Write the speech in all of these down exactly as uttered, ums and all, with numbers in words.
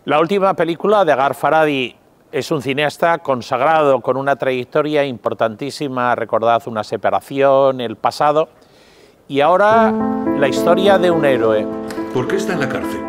La última película de Agar Farhadi es un cineasta consagrado con una trayectoria importantísima, recordad una separación, el pasado, y ahora la historia de un héroe. ¿Por qué está en la cárcel?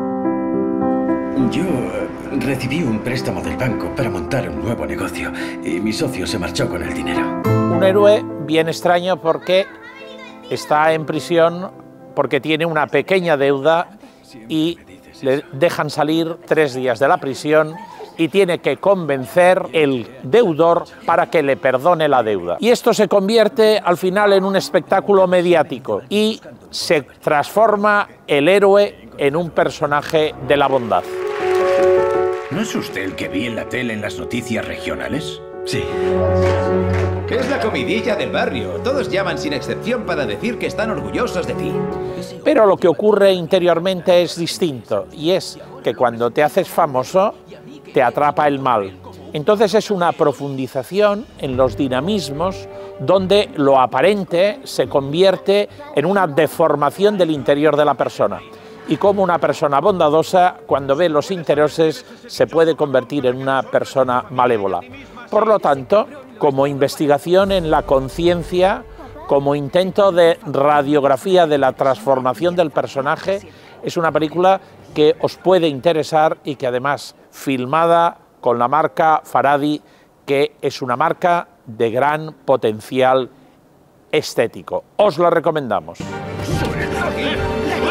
Yo recibí un préstamo del banco para montar un nuevo negocio y mi socio se marchó con el dinero. Un héroe bien extraño porque está en prisión porque tiene una pequeña deuda y le dejan salir tres días de la prisión y tiene que convencer el deudor para que le perdone la deuda. Y esto se convierte al final en un espectáculo mediático y se transforma el héroe en un personaje de la bondad. ¿No es usted el que vi en la tele en las noticias regionales? Sí. Es la comidilla del barrio. Todos llaman sin excepción para decir que están orgullosos de ti. Pero lo que ocurre interiormente es distinto, y es que cuando te haces famoso, te atrapa el mal. Entonces es una profundización en los dinamismos donde lo aparente se convierte en una deformación del interior de la persona. Y como una persona bondadosa, cuando ve los intereses, se puede convertir en una persona malévola. Por lo tanto, como investigación en la conciencia, como intento de radiografía de la transformación del personaje, es una película que os puede interesar y que además filmada con la marca Farhadi, que es una marca de gran potencial estético. Os la recomendamos.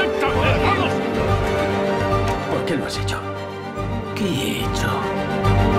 ¿Por qué lo has hecho? ¿Qué he hecho?